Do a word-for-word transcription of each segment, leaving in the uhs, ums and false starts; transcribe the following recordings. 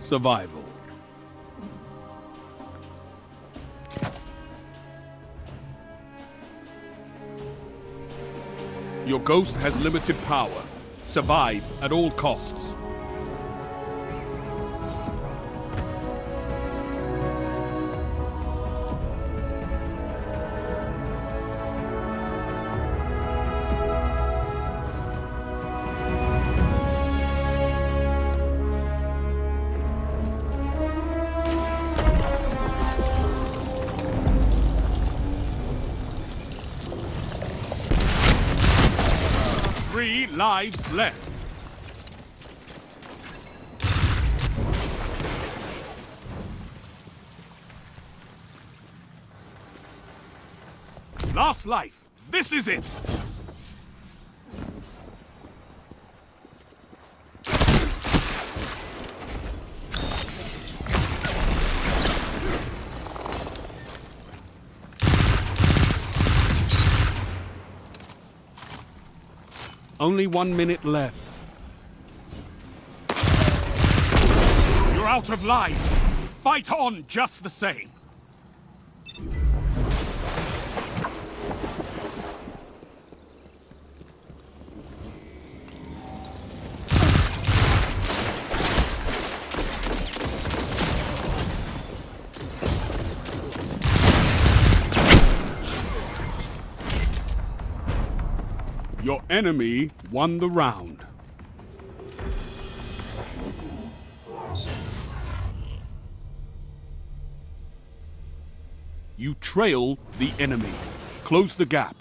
survival. Your ghost has limited power. Survive at all costs. Three lives left. Last life. This is it. Only one minute left. You're out of lives. Fight on just the same. Your enemy won the round. You trail the enemy. Close the gap.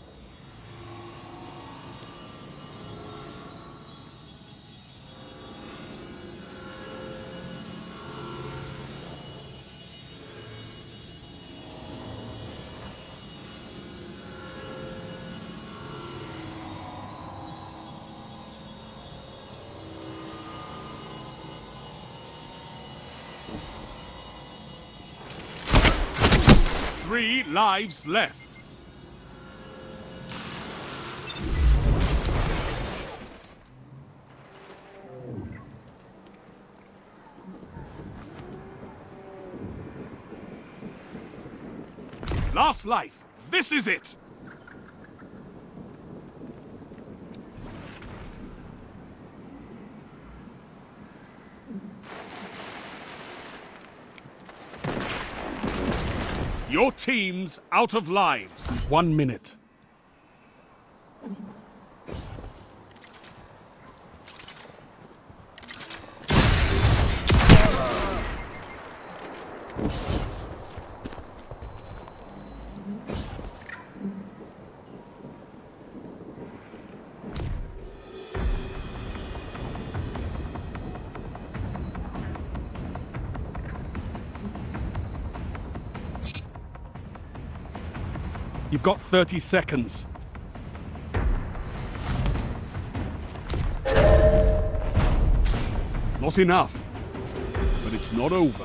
Three lives left. Last life. This is it. Your team's out of lives. One minute. You've got thirty seconds. Not enough, but it's not over.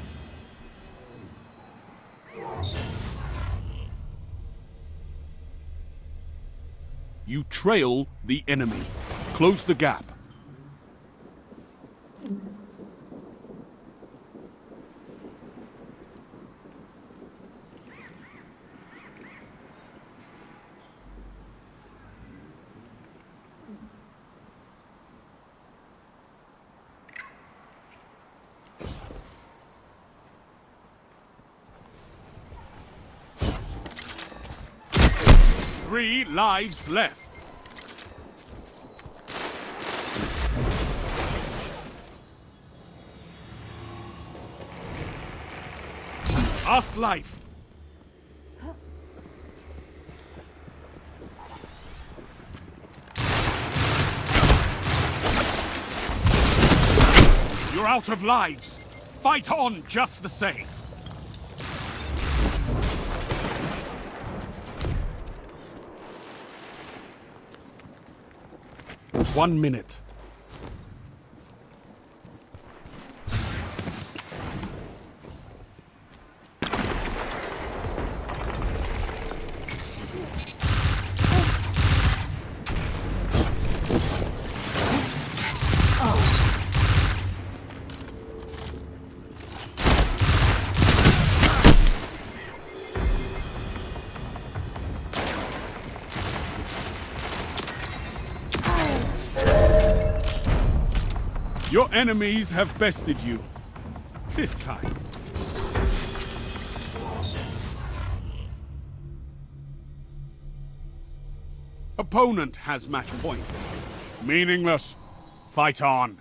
You trail the enemy. Close the gap. Three lives left. Last life. You're out of lives. Fight on just the same. One minute. Your enemies have bested you. This time. Opponent has match point. Meaningless. Fight on.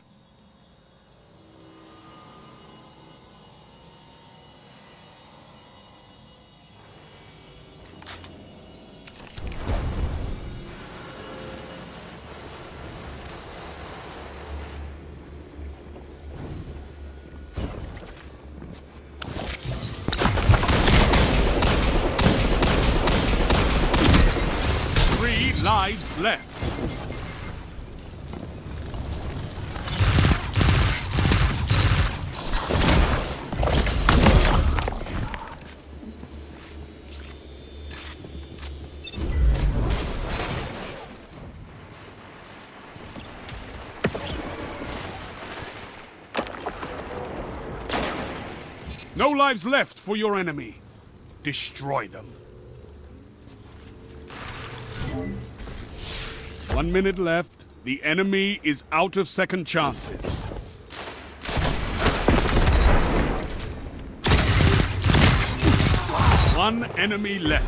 Lives left. No lives left for your enemy. Destroy them. One minute left. The enemy is out of second chances. One enemy left.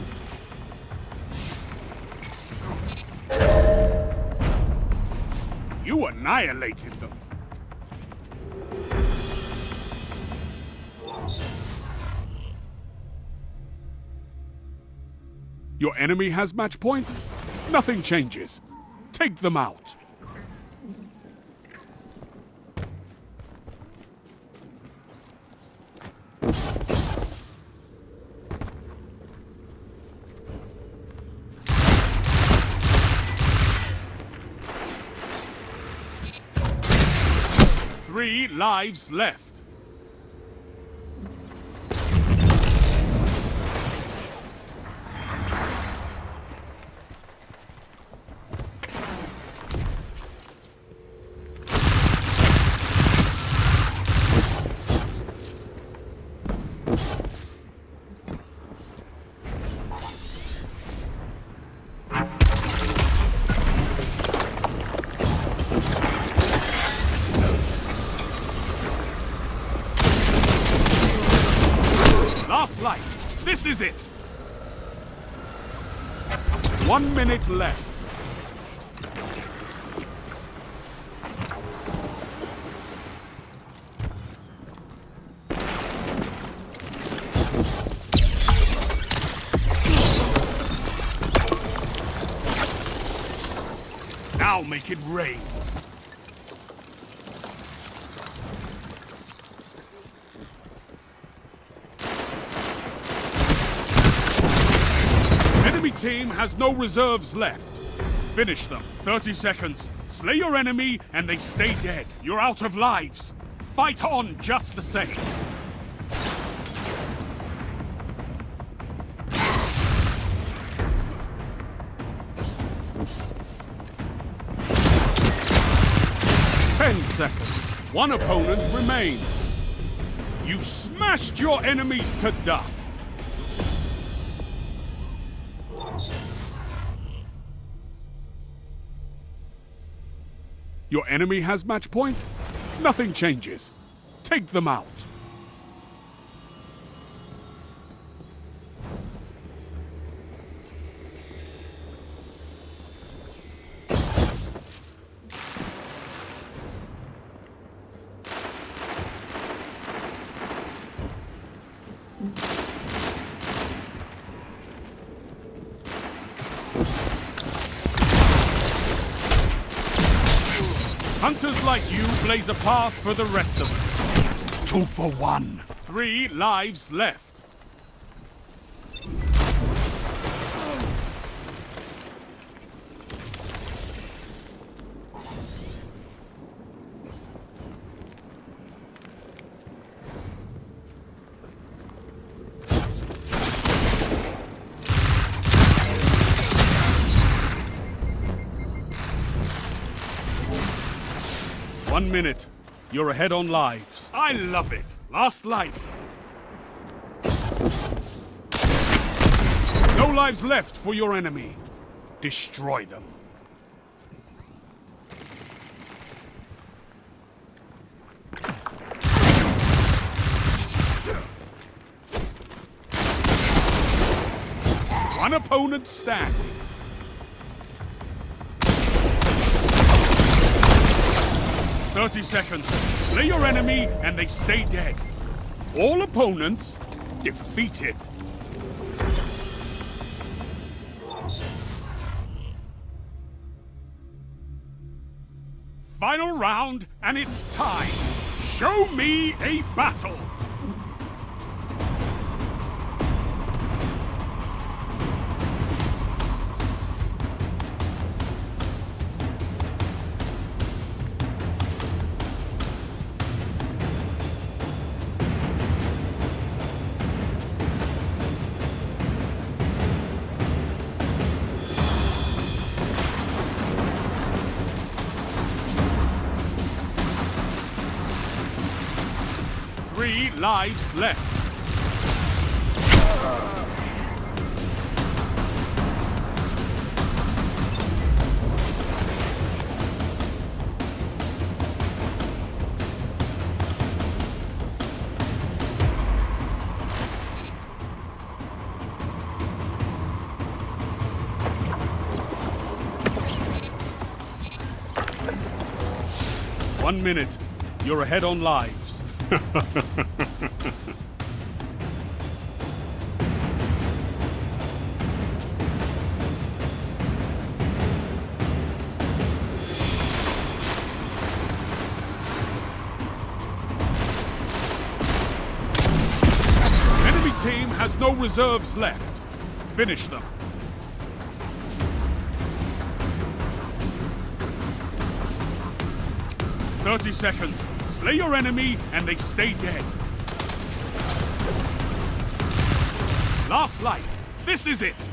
You annihilated them. Your enemy has match point? Nothing changes. Take them out. Three lives left. Last life. This is it. One minute left. Now make it rain. Enemy team has no reserves left. Finish them. thirty seconds. Slay your enemy and they stay dead. You're out of lives. Fight on just the same. Ten seconds. One opponent remains. You smashed your enemies to dust. Your enemy has match point? Nothing changes. Take them out. Hunters like you blaze a path for the rest of us. Two for one. Three lives left. One minute. You're ahead on lives. I love it. Last life. No lives left for your enemy. Destroy them. One opponent standing. thirty seconds. Slay your enemy and they stay dead. All opponents defeated. Final round, and it's time. Show me a battle. Three lives left. One minute. You're ahead on lives. Enemy team has no reserves left. Finish them. thirty seconds. Slay your enemy and they stay dead. Last life. This is it.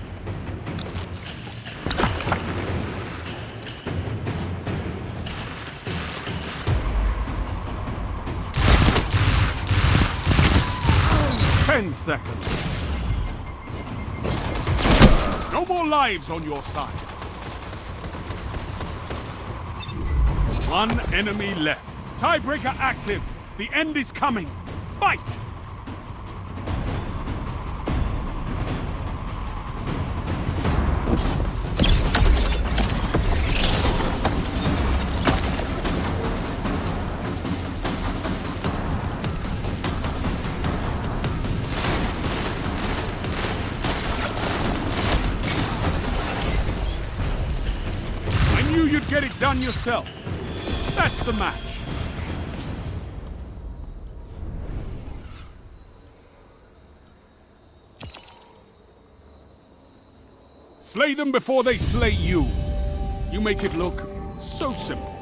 Ten seconds. No more lives on your side. One enemy left. Tiebreaker active. The end is coming. Fight! I knew you'd get it done yourself. That's the match. Slay them before they slay you. You make it look so simple.